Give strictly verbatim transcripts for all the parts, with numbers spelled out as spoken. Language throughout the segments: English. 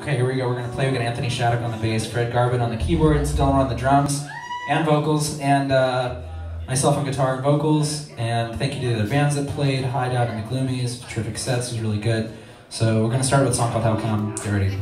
Okay, here we go. We're going to play. We got Anthony Shattuck on the bass, Fred Garvin on the keyboards, Dylan on the drums and vocals, and uh, myself on guitar and vocals. And thank you to the bands that played, Hideout and the Gloomies. Terrific sets, it was really good. So we're going to start with a song called How Come. Get ready.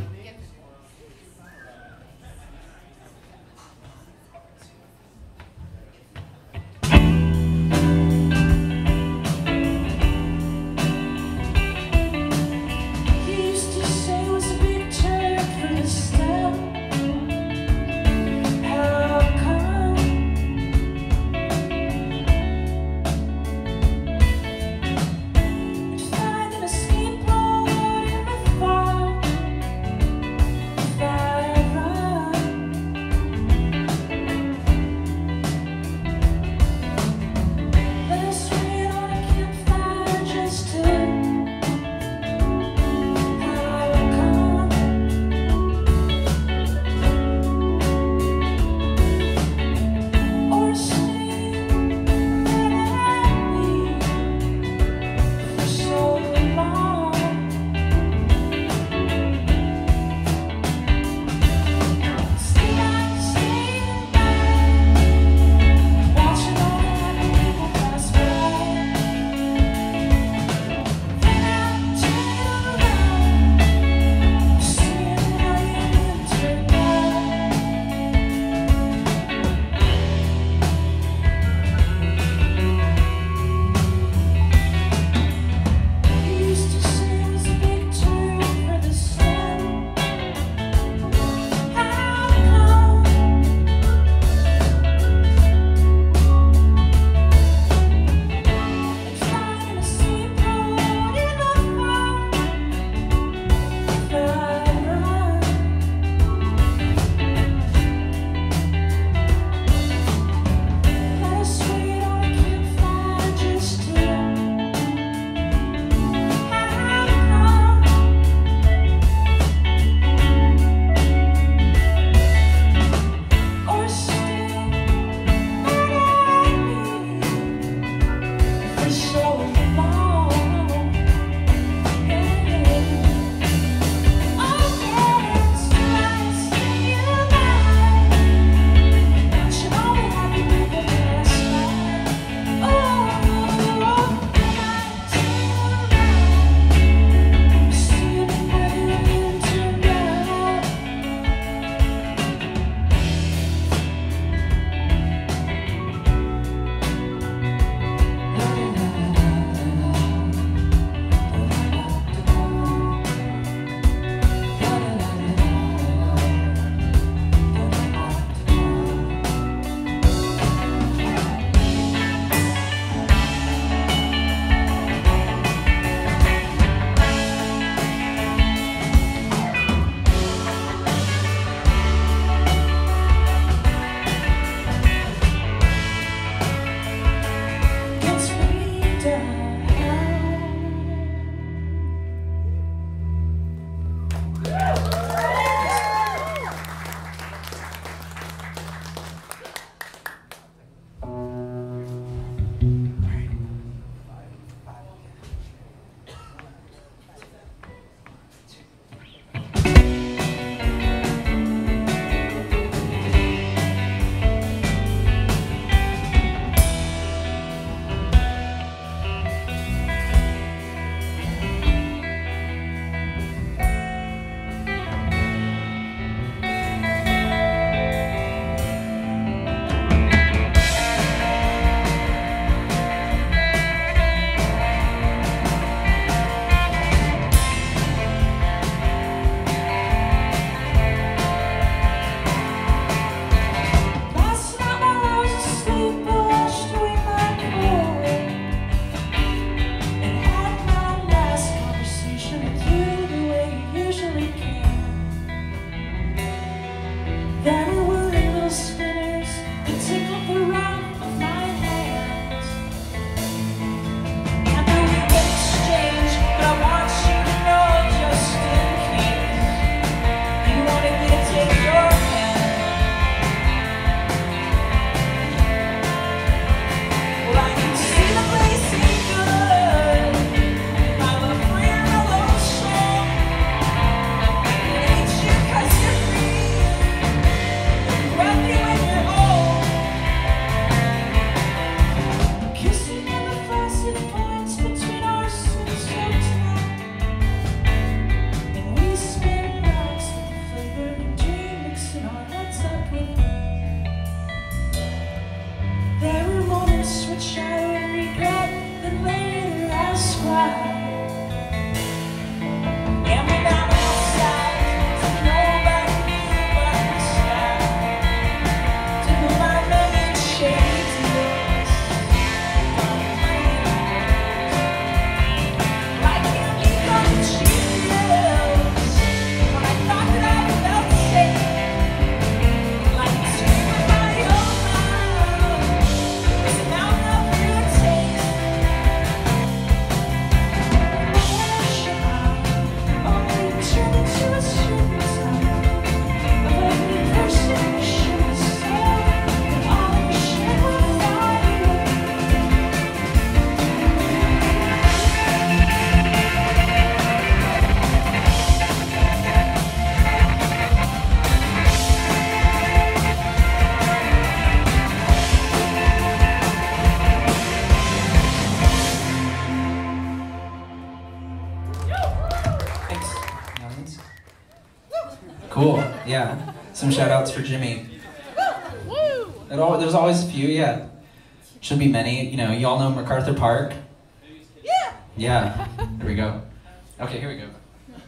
Cool, yeah. Some shout outs for Jimmy. It all, there's always a few, yeah. Should be many. You know, you all know MacArthur Park? Yeah! Yeah, there we go. Okay, here we go.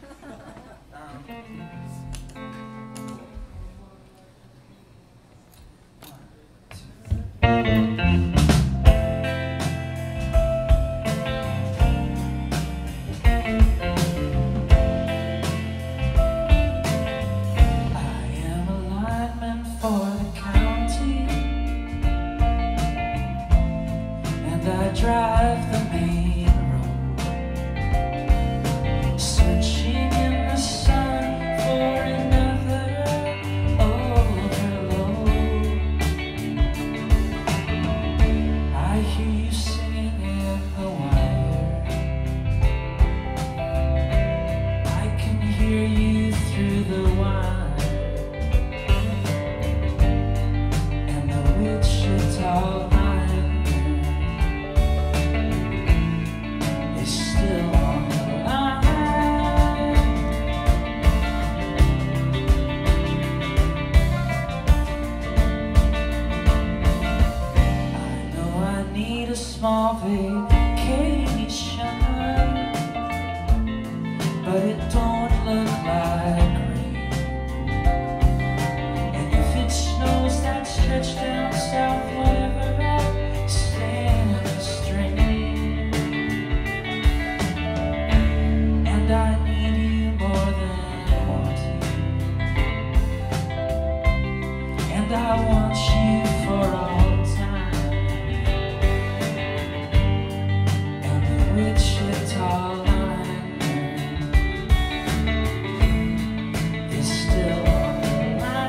I drive the main road, searching in the sun for another overload. I hear you singing in the wire, I can hear you through the wire, and the Wichita small vacation, but it don't look like rain. And if it snows that stretch down south wherever I stand a strain, and I need you more than I want you, and I want you for all time. Wichita line is still on my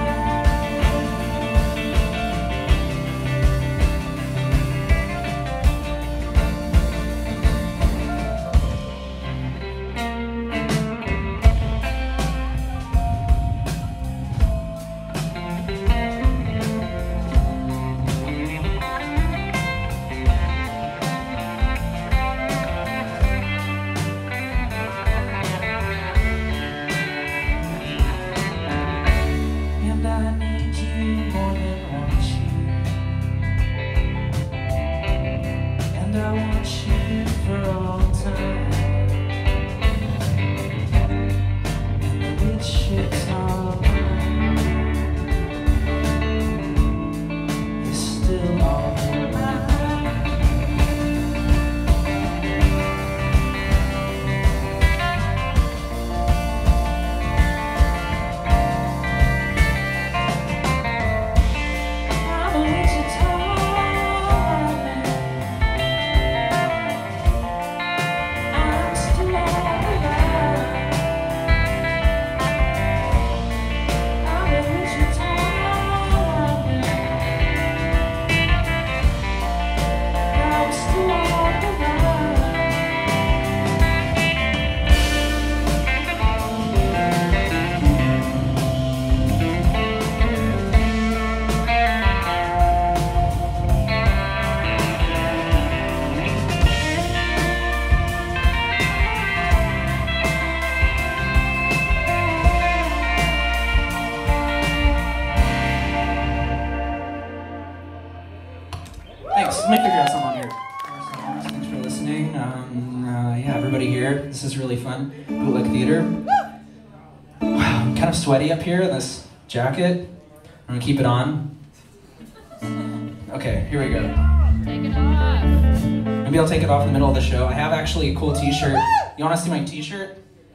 Thanks. Let me figure out something on here. Thanks for listening. Um, uh, yeah, everybody here. This is really fun. Bootleg Theater. Wow, I'm kind of sweaty up here in this jacket. I'm gonna keep it on. Okay, here we go. Take it off. Maybe I'll take it off in the middle of the show. I have actually a cool t-shirt. You wanna see my t-shirt?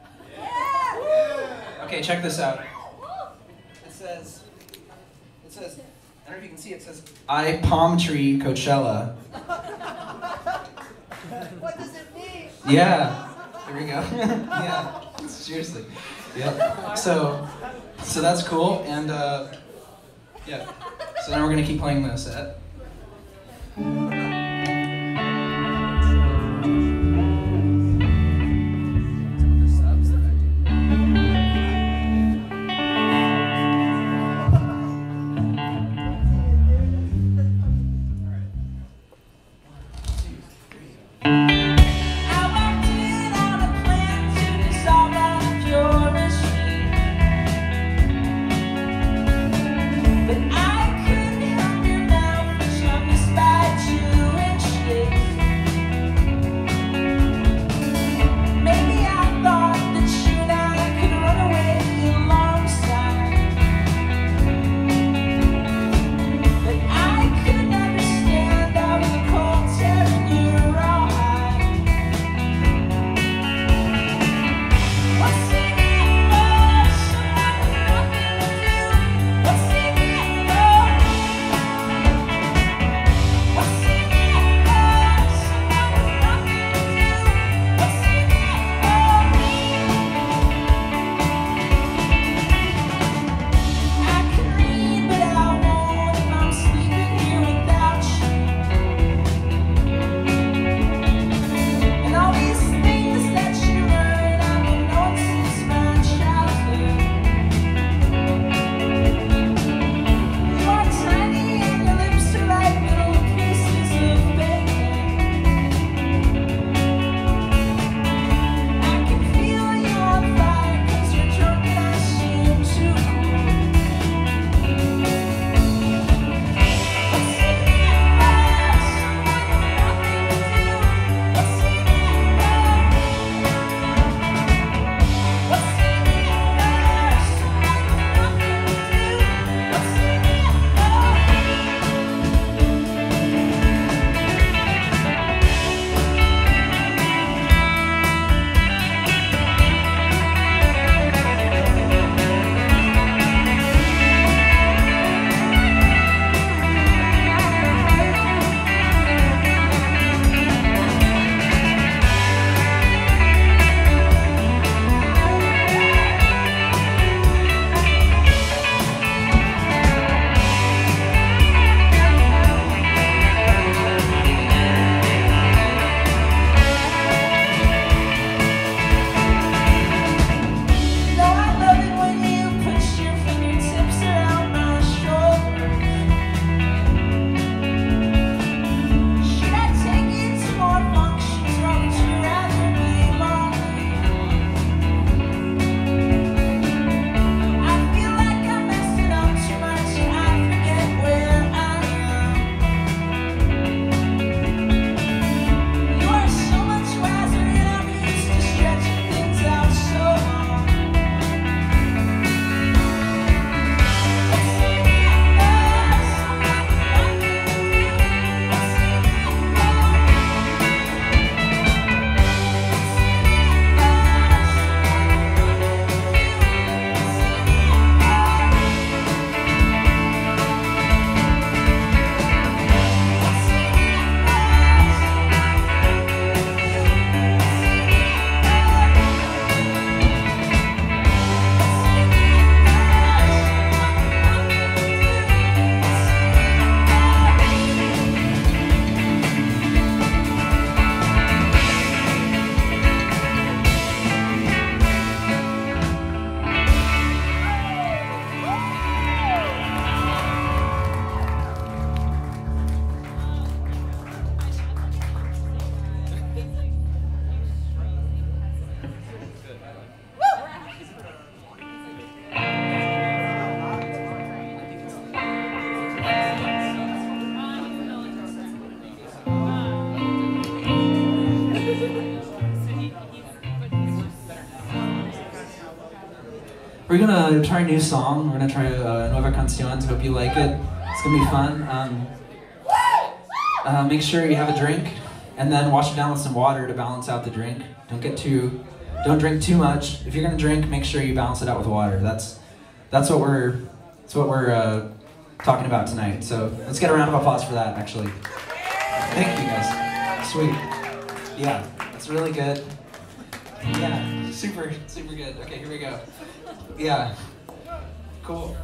Okay, check this out. It says, it says, I don't know if you can see, it says, I Palm Tree Coachella. What does it mean? Yeah, here we go. Yeah, seriously. Yeah. So, so that's cool, and uh, yeah. So now we're gonna keep playing the set. We're gonna try a new song. We're gonna try uh, Nueva Canción. Hope you like it. It's gonna be fun. Um, uh, make sure you have a drink, and then wash it down with some water to balance out the drink. Don't get too, don't drink too much. If you're gonna drink, make sure you balance it out with water. That's, that's what we're, that's what we're uh, talking about tonight. So let's get a round of applause for that. Actually, thank you guys. Sweet. Yeah, that's really good. Yeah, super, super good. Okay, here we go. Yeah, cool.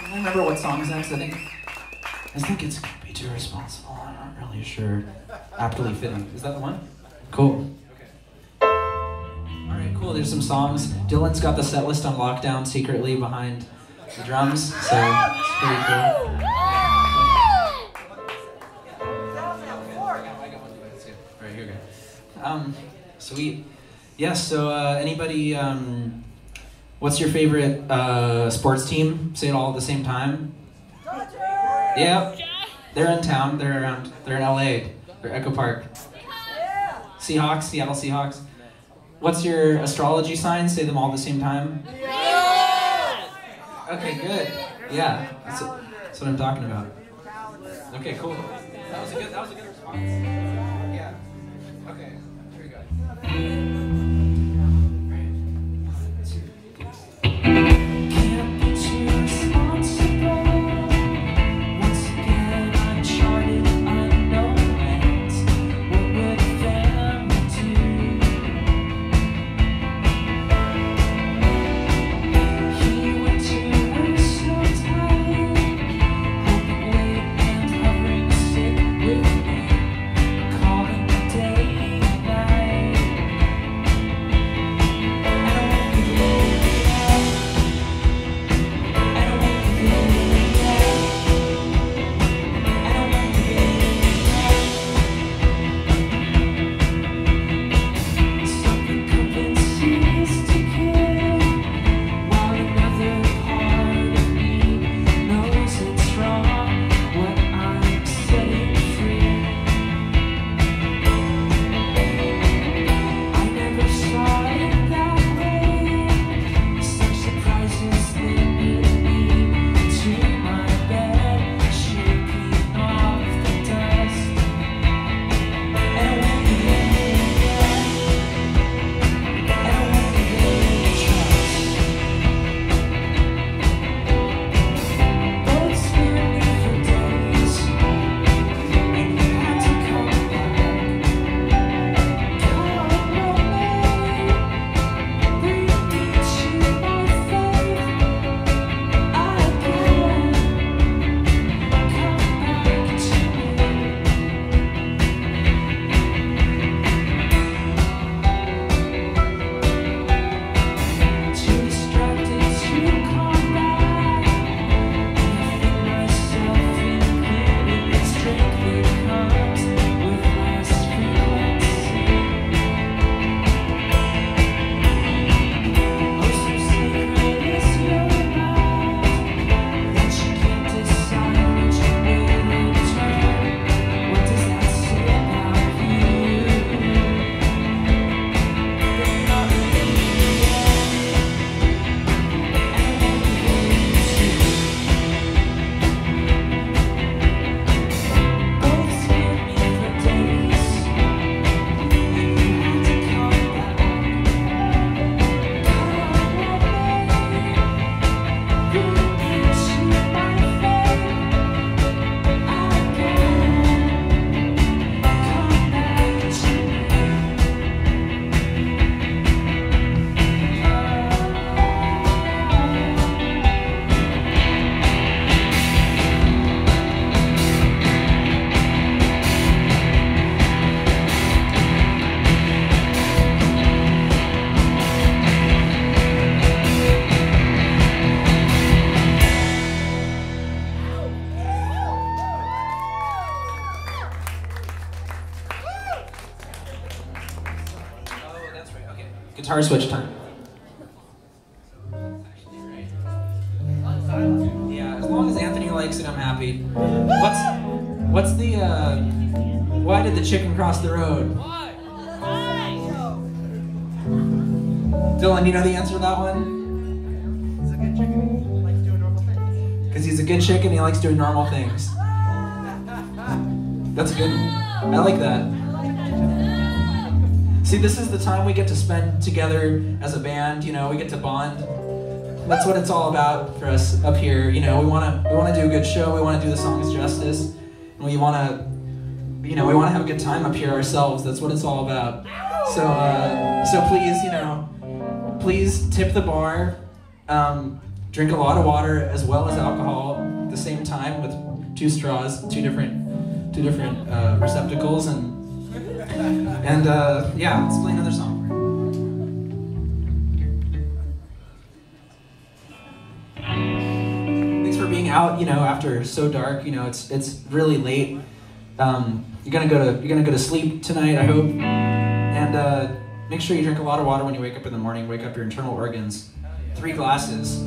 I remember what song's next. I think I think it's gonna be Too Responsible. I'm not really sure. Aptly Fitting. Is that the one? Cool. Okay. Alright, cool. There's some songs. Dylan's got the set list on lockdown secretly behind the drums, so it's pretty cool. Alright, here we go. Um, sweet. Yeah, so uh, anybody, um, what's your favorite uh, sports team? Say it all at the same time. Yep. They're in town. They're around. They're in L A. They're Echo Park. Seahawks, Seattle Seahawks. What's your astrology sign? Say them all at the same time. Okay, good. Yeah, that's, a, that's what I'm talking about. Okay, cool. That was a good. That was a good response. Yeah. Okay. Here we go. Guitar switch time. Yeah, as long as Anthony likes it, I'm happy. What's what's the uh why did the chicken cross the road? Why? Dylan, you know the answer to that one? He's a good chicken. He likes doing normal things. Because he's a good chicken, he likes doing normal things. That's good. I like that. See, this is the time we get to spend together as a band, you know, we get to bond. That's what it's all about for us up here, you know, we want to we want to do a good show, we want to do the songs justice, and we want to, you know, we want to have a good time up here ourselves, that's what it's all about. So, uh, so please, you know, please tip the bar, um, drink a lot of water as well as alcohol at the same time with two straws, two different, two different uh, receptacles, and and uh, yeah, let's play another song. Thanks for being out. You know, after so dark. You know, it's it's really late. Um, you're gonna go to you're gonna go to sleep tonight, I hope, and uh, make sure you drink a lot of water when you wake up in the morning. Wake up your internal organs. Three glasses.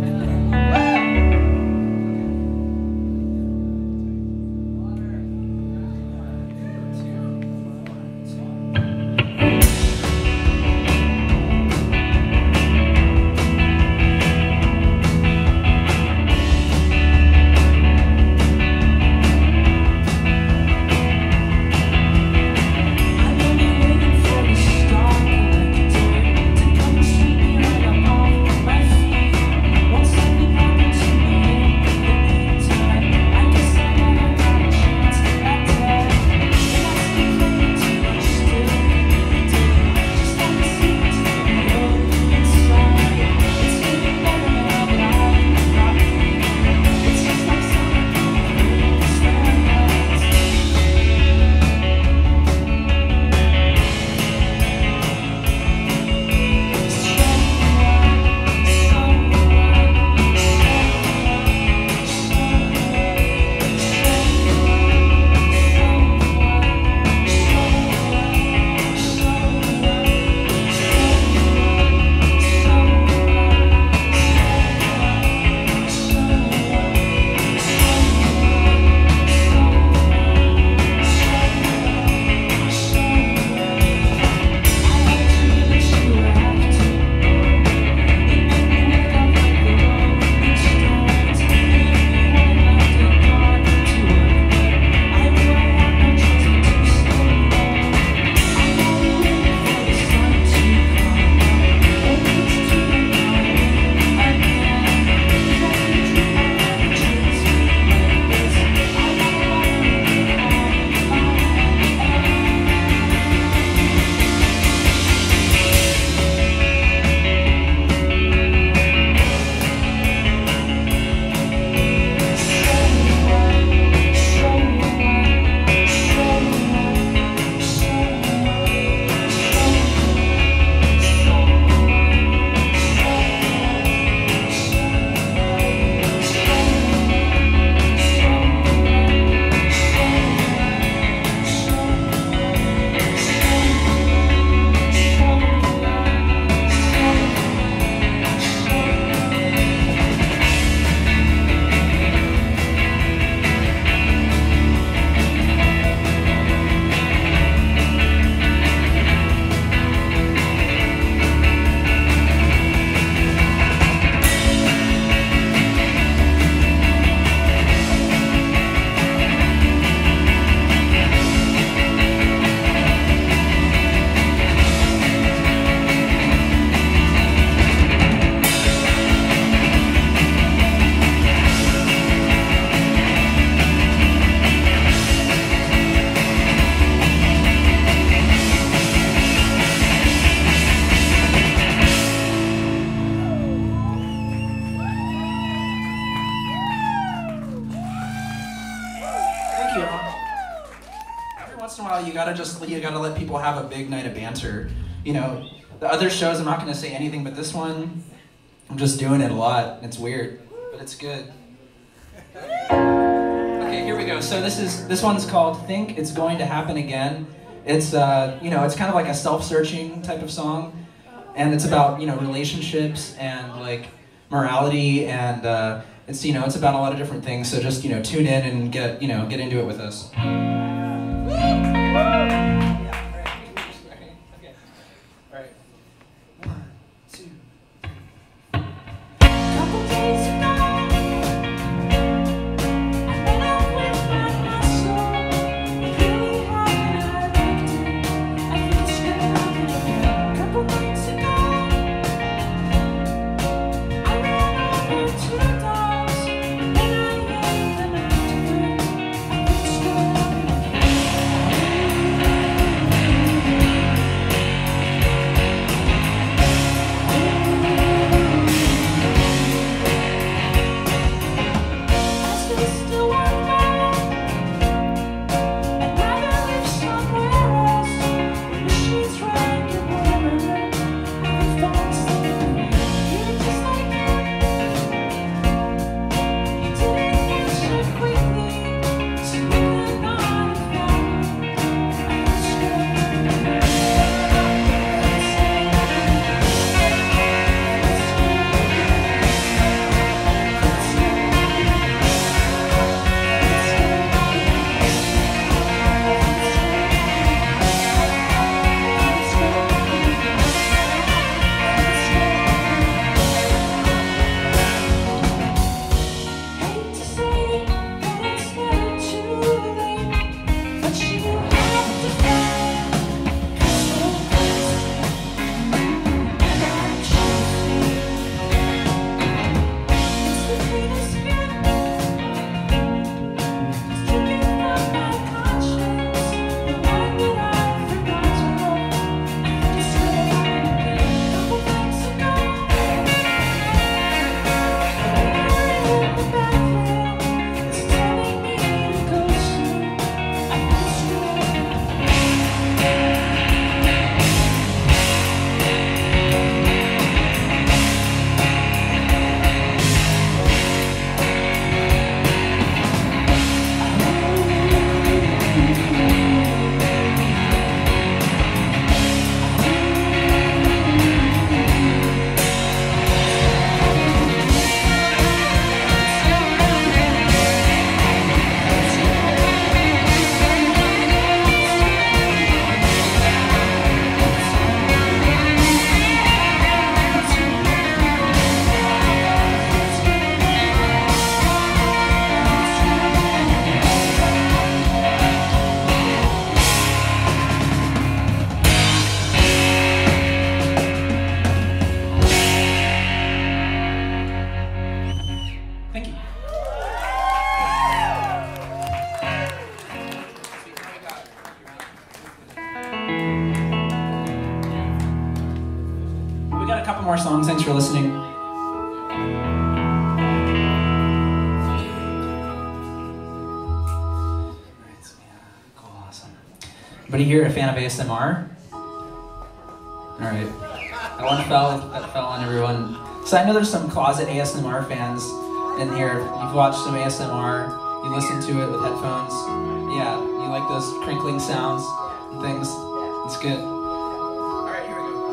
You gotta just you gotta let people have a big night of banter. You know, the other shows I'm not gonna say anything, but this one I'm just doing it a lot. It's weird, but it's good. Okay, here we go. So this is this one's called "Think It's Going to Happen Again." It's uh, you know, it's kind of like a self-searching type of song, and it's about you know relationships and like morality, and uh, it's you know it's about a lot of different things. So just you know tune in and get you know get into it with us. Thank you. more songs. Thanks for listening. Anybody here a fan of A S M R? Alright. That one fell, that fell on everyone. So I know there's some closet A S M R fans in here. You've watched some A S M R, you listen to it with headphones. Yeah, you like those crinkling sounds and things. It's good. Alright, here we go.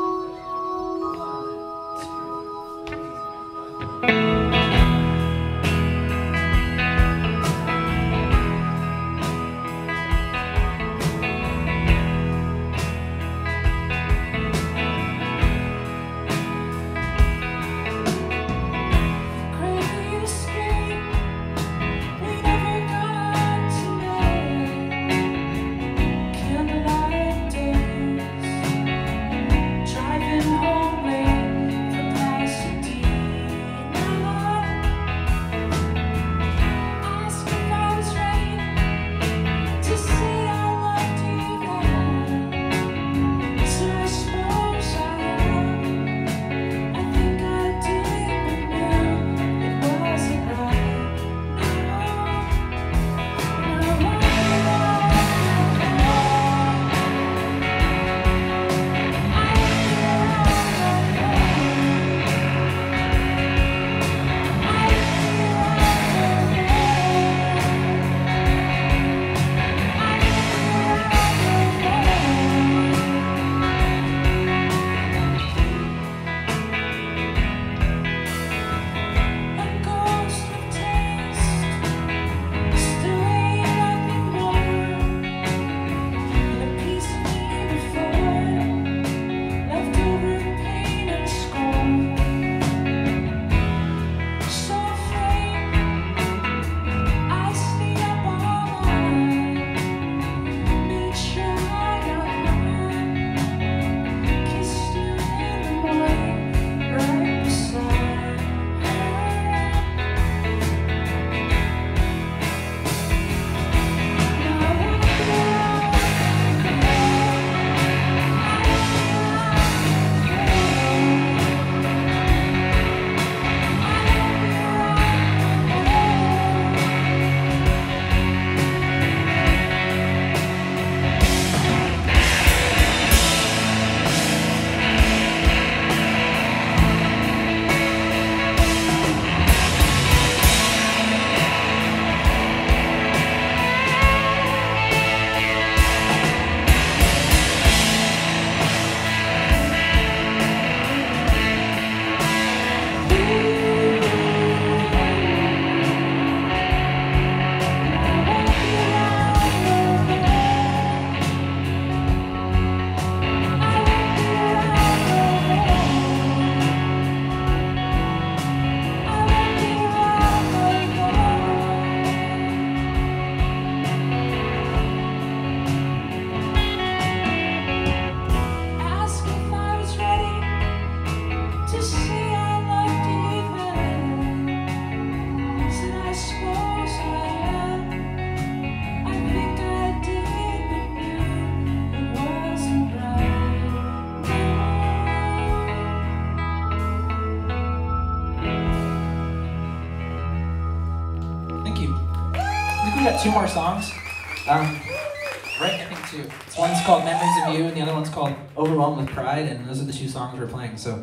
Two more songs. Um, right, I think two. This one's called Memories of You, and the other one's called Overwhelmed with Pride, and those are the two songs we're playing. So,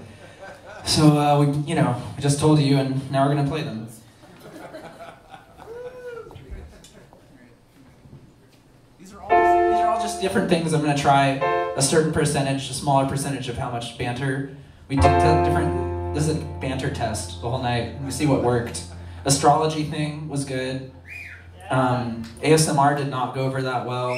so uh, we, you know, we just told you, and now we're gonna play them. These are all, these are all just different things. I'm gonna try a certain percentage, a smaller percentage of how much banter we did. Different. This is a banter test the whole night. We see what worked. Astrology thing was good. Um, A S M R did not go over that well.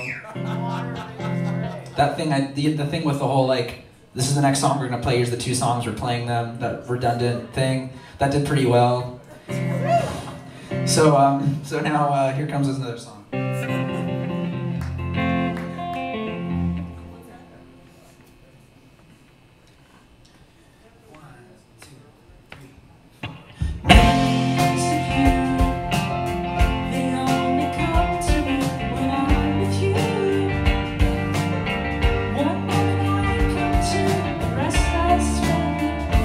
That thing, I, the, the thing with the whole like, this is the next song we're gonna play, here's the two songs, we're playing them, that redundant thing, that did pretty well. So, um, so now uh, here comes another song. One more night come to the rest I spend.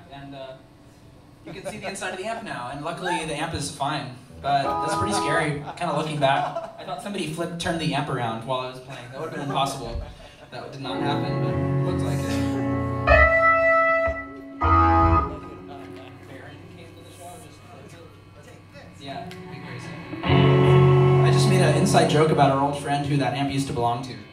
and uh, you can see the inside of the amp now, and luckily the amp is fine, but that's pretty scary, kind of looking back. I thought somebody flipped, turned the amp around while I was playing. That would have been impossible. That did not happen, but it looked like it. Yeah, big crazy. I just made an inside joke about our old friend who that amp used to belong to.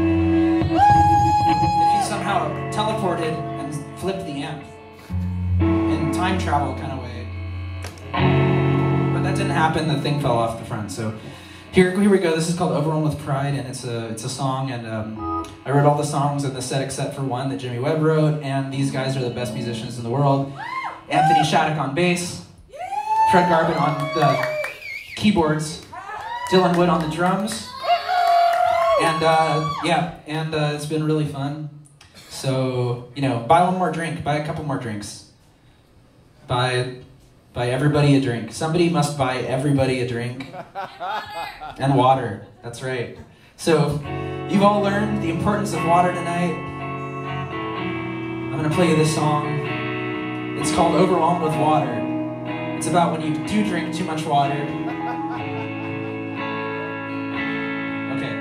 If he somehow teleported and flipped the amp in time travel kind of way, but that didn't happen. The thing fell off the front. So here, here we go. This is called "Overwhelmed with Pride," and it's a it's a song. And um, I wrote all the songs in the set except for one that Jimmy Webb wrote. And these guys are the best musicians in the world. Anthony Shattuck on bass. Fred Garvin on the keyboards, Dylan Wood on the drums, and uh, yeah, and uh, it's been really fun. So, you know, buy one more drink, buy a couple more drinks. Buy, buy everybody a drink. Somebody must buy everybody a drink. And water, that's right. So, you've all learned the importance of water tonight. I'm gonna play you this song. It's called "Overwhelmed with Water." It's about when you do drink too much water. Okay.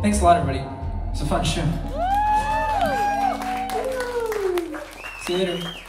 Thanks a lot, everybody. It's a fun show. See you later.